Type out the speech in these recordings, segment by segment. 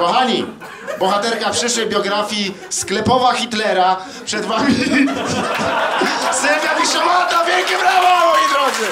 Kochani, bohaterka przyszłej biografii sklepowa Hitlera. Przed wami Sylwia Wiszowata. Wielkie brawa, moi drodzy!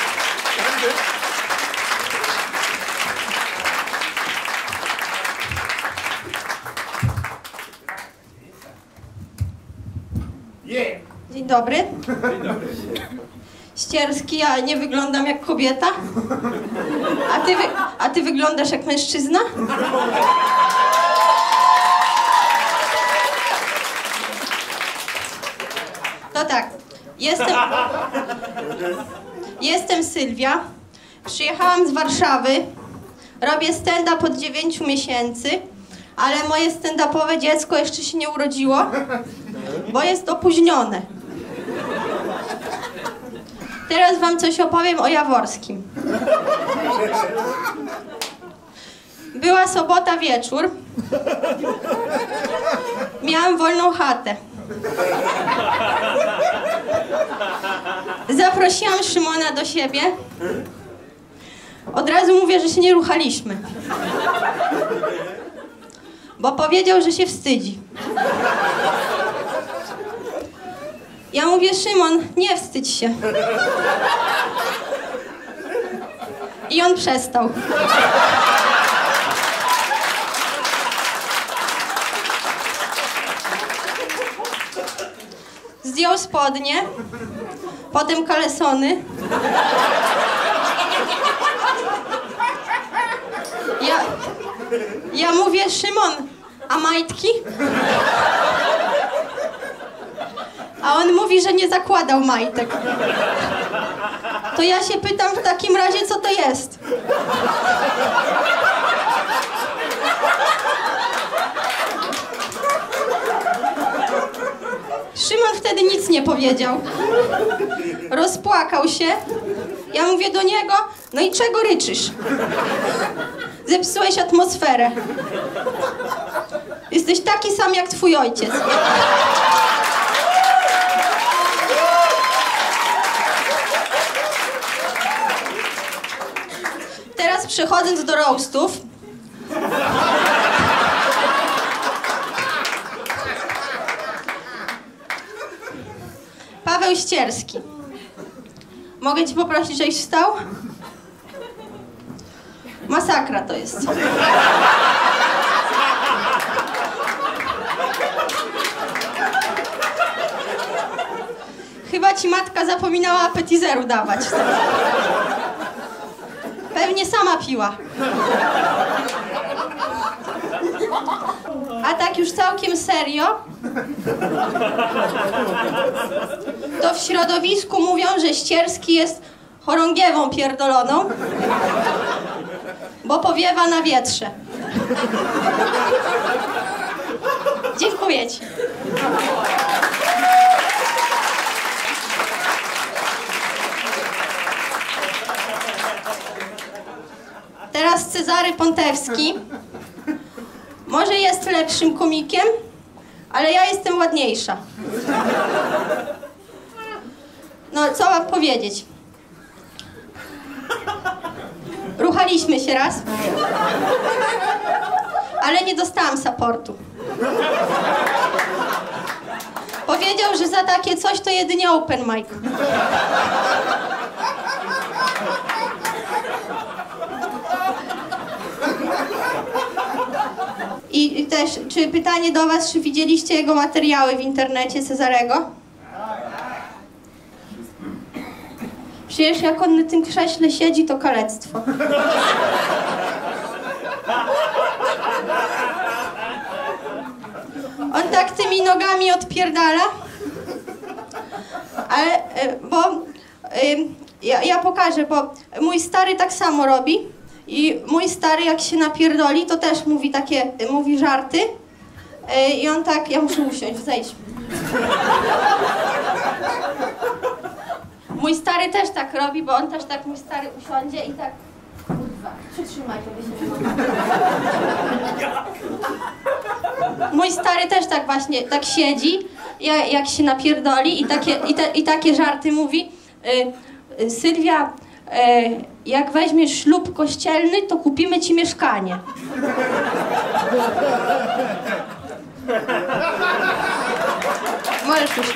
Dzień dobry. Ścierski, ja nie wyglądam jak kobieta? A ty wyglądasz jak mężczyzna? To tak, jestem Sylwia, przyjechałam z Warszawy, robię stand-up od 9 miesięcy, ale moje stand-upowe dziecko jeszcze się nie urodziło, bo jest opóźnione. Teraz wam coś opowiem o Jaworskim. Była sobota wieczór. Miałam wolną chatę. Zaprosiłam Szymona do siebie. Od razu mówię, że się nie ruchaliśmy. Bo powiedział, że się wstydzi. Ja mówię, Szymon, nie wstydź się. I on przestał. Zdjął spodnie, potem kalesony. Ja mówię, Szymon, a majtki? A on mówi, że nie zakładał majtek. To ja się pytam w takim razie, co to jest? Szymon wtedy nic nie powiedział. Rozpłakał się. Ja mówię do niego, no i czego ryczysz? Zepsułeś atmosferę. Jesteś taki sam jak twój ojciec. Teraz przechodząc do roastów. Paweł Ścierski. Mogę cię poprosić, żebyś wstał? Masakra to jest. Chyba ci matka zapominała apetizeru dawać. Pewnie sama piła. A tak już całkiem serio, to w środowisku mówią, że Ścierski jest chorągiewą pierdoloną, bo powiewa na wietrze. Dziękuję ci. Teraz Cezary Pontewski. Może jest lepszym komikiem, ale ja jestem ładniejsza. No, co mam powiedzieć? Ruchaliśmy się raz, ale nie dostałam supportu. Powiedział, że za takie coś to jedynie open mic. I też, czy pytanie do was, czy widzieliście jego materiały w internecie, Cezarego? Przecież jak on na tym krześle siedzi, to kalectwo. On tak tymi nogami odpierdala, ale, ja pokażę, bo mój stary tak samo robi. I mój stary, jak się napierdoli, to też mówi żarty. I on tak, ja muszę usiąść, zejdź. Mój stary też tak robi, bo on też tak, mój stary usiądzie i tak, kurwa, przytrzymaj, żeby się nie. Mój stary też tak właśnie, tak siedzi, jak się napierdoli i takie żarty mówi. Sylwia, jak weźmiesz ślub kościelny, to kupimy ci mieszkanie. Możesz już.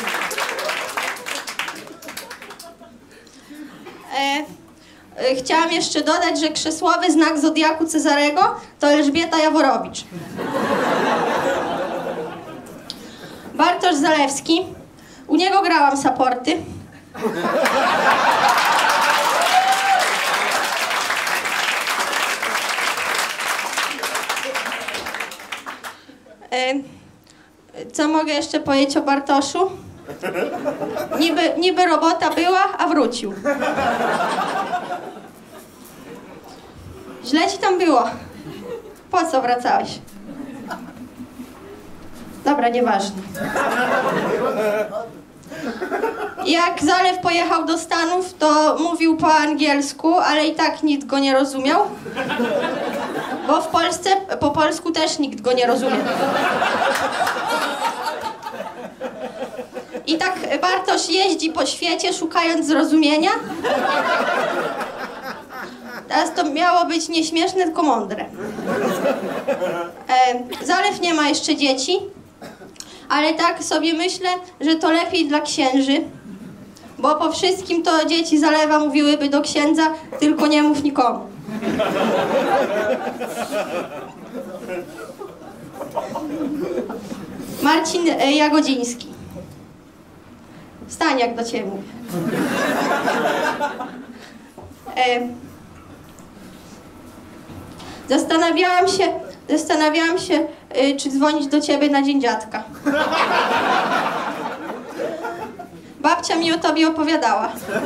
Chciałam jeszcze dodać, że krzesłowy znak zodiaku Cezarego to Elżbieta Jaworowicz. Bartosz Zalewski. U niego grałam supporty. Co mogę jeszcze powiedzieć o Bartoszu? Niby robota była, a wrócił. Źle ci tam było. Po co wracałeś? Dobra, nieważne. Jak Zalew pojechał do Stanów, to mówił po angielsku, ale i tak nikt go nie rozumiał. Bo w Polsce po polsku też nikt go nie rozumie. I tak Bartosz jeździ po świecie, szukając zrozumienia. Teraz to miało być nieśmieszne, tylko mądre. Zalew nie ma jeszcze dzieci, ale tak sobie myślę, że to lepiej dla księży, bo po wszystkim to dzieci Zalewa mówiłyby do księdza, tylko nie mów nikomu. Marcin Jagodziński. Stań, jak do ciebie mówię. Zastanawiałam się, czy dzwonić do ciebie na Dzień Dziadka. Babcia mi o tobie opowiadała.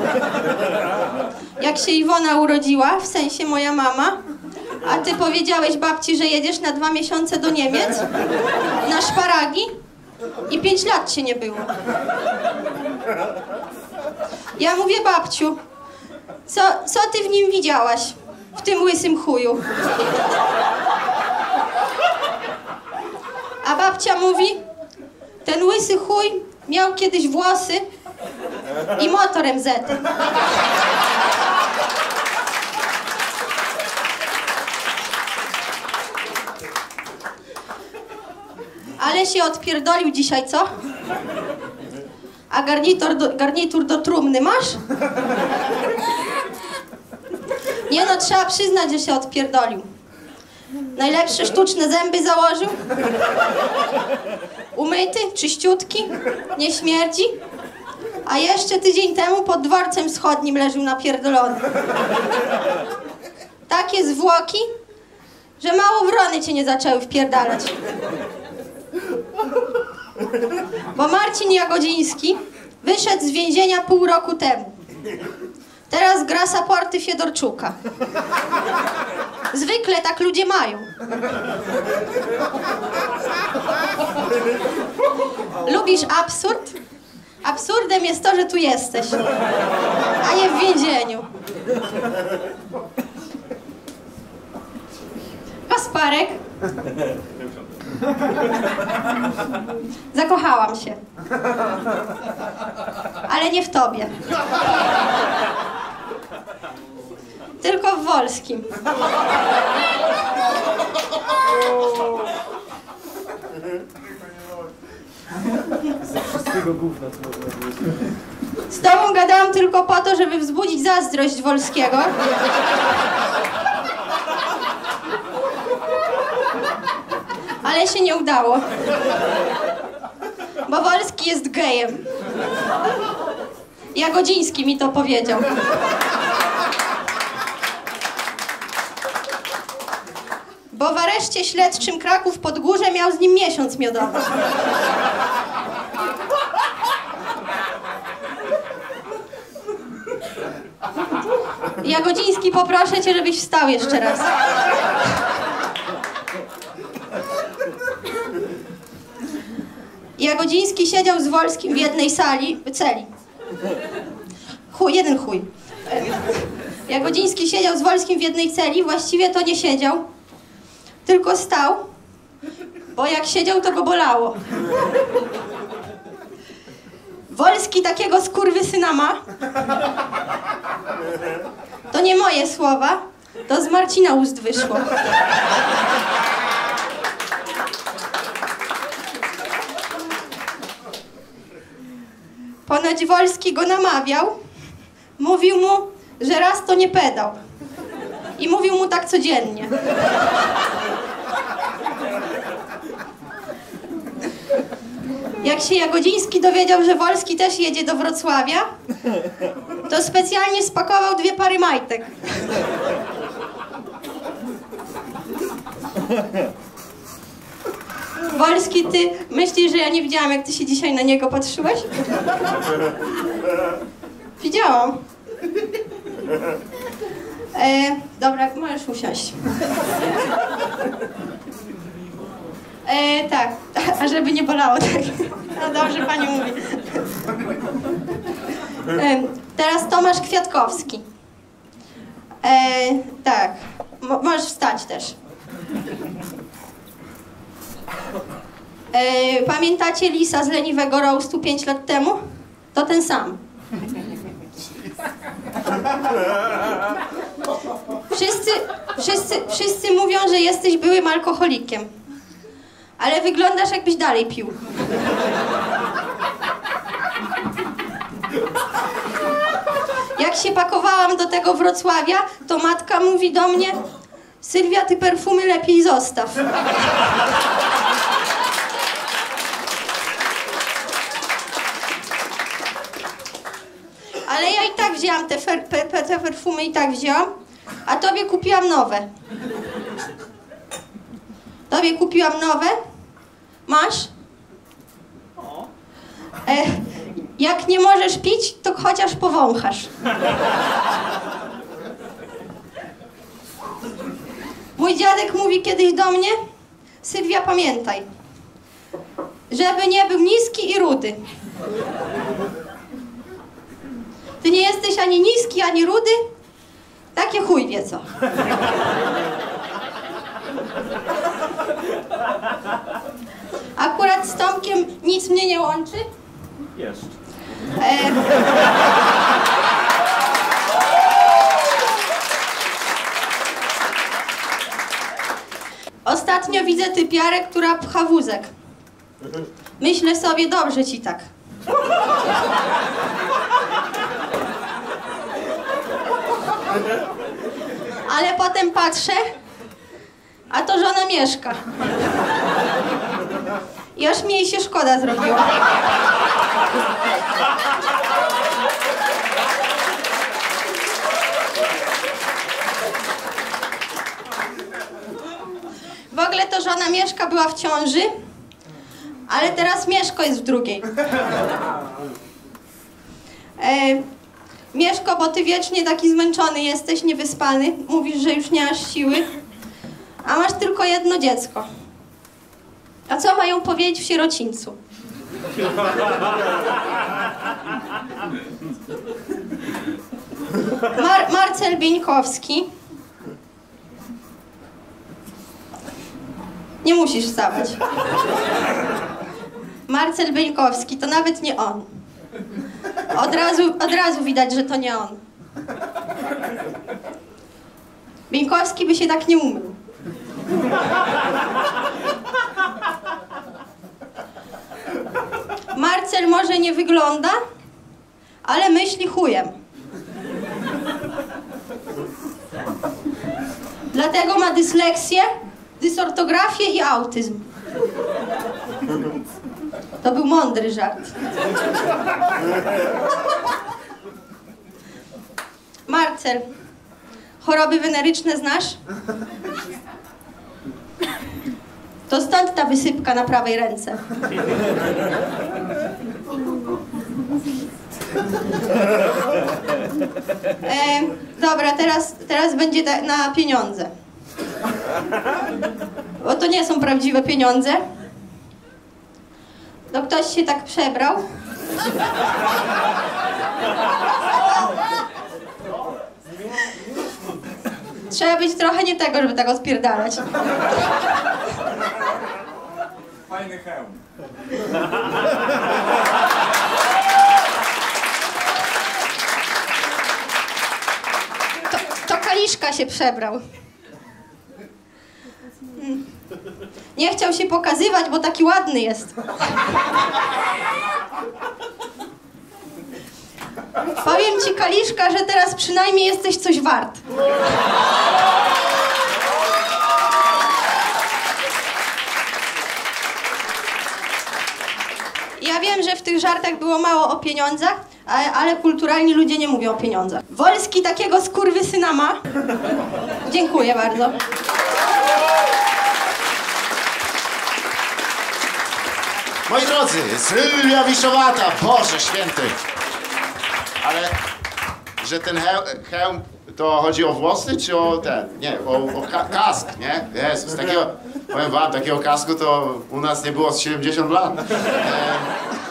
Jak się Iwona urodziła, w sensie moja mama, a ty powiedziałeś babci, że jedziesz na 2 miesiące do Niemiec, na szparagi i 5 lat cię nie było. Ja mówię, babciu, co ty w nim widziałaś? W tym łysym chuju. A babcia mówi, ten łysy chuj miał kiedyś włosy i motor MZ. Ale się odpierdolił dzisiaj, co? A garnitur do trumny masz? Nie no, trzeba przyznać, że się odpierdolił. Najlepsze sztuczne zęby założył. Umyty, czyściutki, nie śmierdzi. A jeszcze tydzień temu pod dworcem wschodnim leżył napierdolony. Takie zwłoki, że mało wrony cię nie zaczęły wpierdalać. Bo Marcin Jagodziński wyszedł z więzienia pół roku temu. Teraz gra supporty Fiedorczuka. Zwykle tak ludzie mają. Lubisz absurd? Absurdem jest to, że tu jesteś, a nie w więzieniu. Kasparek. Zakochałam się. Ale nie w tobie. Tylko w Wolskim. Ze wszystkiego gówna co można powiedzieć. Z tobą gadałam tylko po to, żeby wzbudzić zazdrość Wolskiego. Ale się nie udało. Bo Wolski jest gejem. Jagodziński mi to powiedział. Bo w areszcie śledczym Kraków-Podgórze miał z nim miesiąc miodowy. Jagodziński, poproszę cię, żebyś wstał jeszcze raz. Jagodziński siedział z Wolskim w jednej celi. Jeden chuj. Jagodziński siedział z Wolskim w jednej celi, właściwie to nie siedział, tylko stał, bo jak siedział, to go bolało. Wolski takiego skurwysyna ma. To nie moje słowa, to z Marcina ust wyszło. Ponoć Wolski go namawiał, mówił mu, że raz to nie pedał. I mówił mu tak codziennie. Jak się Jagodziński dowiedział, że Wolski też jedzie do Wrocławia, to specjalnie spakował 2 pary majtek. Wolski, ty myślisz, że ja nie widziałam, jak ty się dzisiaj na niego patrzyłeś? Widziałam. Dobra, możesz usiąść. Tak, a żeby nie bolało, tak. No dobrze, pani mówi. Teraz Tomasz Kwiatkowski. Tak, możesz wstać też. Pamiętacie Lisa z Leniwego Roastu 5 lat temu? To ten sam. Wszyscy mówią, że jesteś byłym alkoholikiem. Ale wyglądasz, jakbyś dalej pił. Jak się pakowałam do tego Wrocławia, to matka mówi do mnie: Sylwia, ty perfumy lepiej zostaw. Ale ja i tak wzięłam te perfumy, i tak wzięłam, a tobie kupiłam nowe. Tobie kupiłam nowe. Masz? Jak nie możesz pić, to chociaż powąchasz. Mój dziadek mówi kiedyś do mnie: Sylwia, pamiętaj, żeby nie był niski i rudy. Ty nie jesteś ani niski, ani rudy? Takie chuj wie co. Akurat z Tomkiem nic mnie nie łączy. Jeszcze. Ostatnio widzę typiarę, która pcha wózek. Myślę sobie, dobrze ci tak. Ale potem patrzę, a to żona mieszka. I aż mi jej się szkoda zrobiła. W ogóle to żona Mieszka była w ciąży, ale teraz Mieszko jest w drugiej. Mieszko, bo ty wiecznie taki zmęczony jesteś, niewyspany. Mówisz, że już nie masz siły, a masz tylko jedno dziecko. A co mają powiedzieć w sierocińcu? Marcel Bieńkowski. Nie musisz wstawać. Marcel Bieńkowski, to nawet nie on. Od razu widać, że to nie on. Bieńkowski by się tak nie umył. Marcel może nie wygląda, ale myśli chujem. Dlatego ma dysleksję, dysortografię i autyzm. To był mądry żart. Marcel, choroby weneryczne znasz? To stąd ta wysypka na prawej ręce. Dobra, teraz będzie na pieniądze. Bo to nie są prawdziwe pieniądze. To ktoś się tak przebrał. Trzeba być trochę nie tego, żeby tak odpierdalać. Fajny hełm. To Kaliszka się przebrał. Nie chciał się pokazywać, bo taki ładny jest. Powiem ci, Kaliszka, że teraz przynajmniej jesteś coś wart. Ja wiem, że w tych żartach było mało o pieniądzach, ale kulturalni ludzie nie mówią o pieniądzach. Wolski takiego skurwysyna ma. Dziękuję bardzo. Moi drodzy, Sylwia Wiszowata, Boże Święty. Ale, że ten hełm, to chodzi o włosy, czy o ten? Nie, o kask, nie? Jezus, takiego, powiem wam, takiego kasku to u nas nie było z 70 lat.